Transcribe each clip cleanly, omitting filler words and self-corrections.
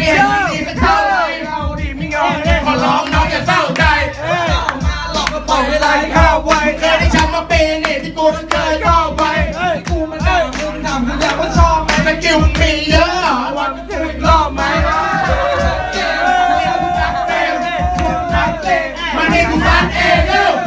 ห็นมันดีสักเท่าไรเราดีไม่งอขอร้องน้องอย่าเศร้าใจมาหลอกก็ปล่อยเวลาที่เข้าไว้เคยได้ช้ำมาปีนี่ที่กูนั้นเคยเข้าไปกูมันได้มึงทำกูอยากว่าชอบไหมสกิลมึงมีเยอะวันกูอีกรอบไหมมันนี่กูฟันเองเร็ว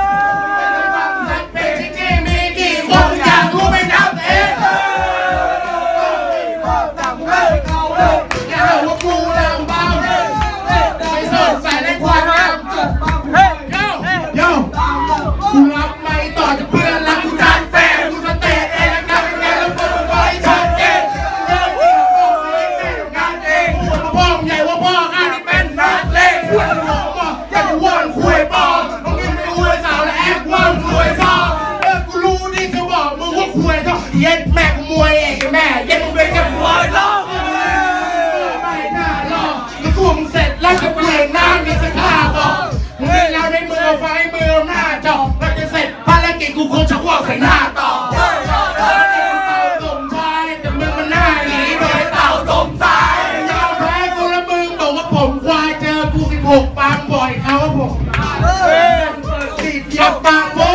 เย็ดแม่กูมวยเองแม่เย็ดมึงเป็นแค่มวยล้อไม่น่าล้อแล้วกูมึงเสร็จแล้วก็เปลี่ยนหน้ามีสักท่าต่อมึงเล่นแล้วในมือไฟมือหน้าจอแล้วจะเสร็จภารกิจกูคงจะว่าใส่หน้าต่อเต่าสมชายแต่มึงมันหน้าหนีโดยเต่าสมชายยอมแพ้กูแล้วมึงบอกว่าผมควายเจอกู16ปางบ่อยเขาว่าผมติดยับปากโว้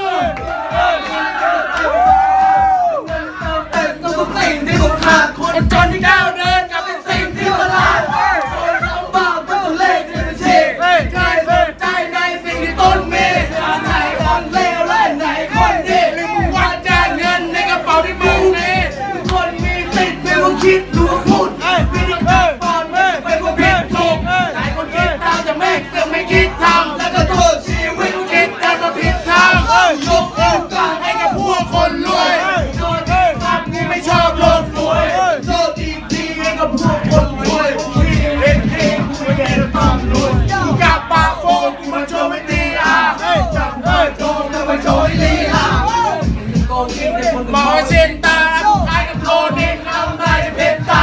คนจนที่ก้าวเดินกับเป็นสิ่งที่ประหลาดคนลำบากก็ต้องเล่นที่เป็นชีพใครสนใจในสิ่งที่ตนมีไหนคนเลวและไหนคนดีหรือมึงวัดจ่ายเงินในกระเป๋าที่มึงมีทุกคนมีสิทธิ์ไม่ว่าคิดหรือว่าพูดไม่ต้องการปอนไม่ว่าผิดถูกหลายคนคิดตามแต่แม่งจะไม่คิดทำแล้วก็โทษชีวิตคิดแต่มาผิดทางยกโอกาสให้กับพวกคนรวยโดนทำกูไม่ชอบโลกรวยกับพวกคนรวยที่เห็นเองกูไม่ได้ต้องรวยกูกลับปากโฟนกูมาโชว์ไม่ตีจับได้โชว์แต่มาโชว์ลีลาบอกเส้นตากูขายกับโลนินเอาได้เพชรตา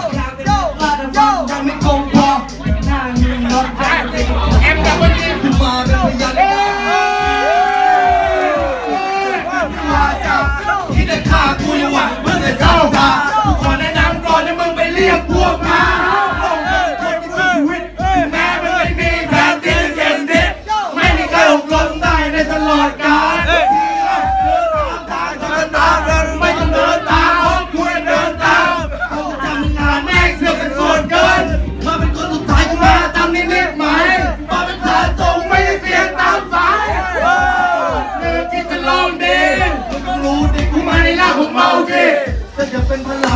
ยังไม่คงพอหน้ามีรถแอมกับวันนี้มาเป็นพยานที่จะฆ่ากูยังหวังเพื่อจะเข้าตากูขอแนะนำก่อนให้มึงไปเรียกพวกมาคนที่ชีวิตแม้มันไม่มีแผนที่จะเข็นทิศไม่มีใครหกล้มได้ในตลอดกาลเดินตามไม่ต้องเดินตามเพราะกูเดินตามกูทำงานแม่งเสือกเป็นส่วนเกินมาเป็นคนสุดท้ายกูมาตามนิดๆไหมมาเป็นสายตรงไม่ได้เสียงตามสายเนื้อที่จะลองดีมึงก็รู้ดิกูมาในร่างของเมาจีจะเป็นพลัง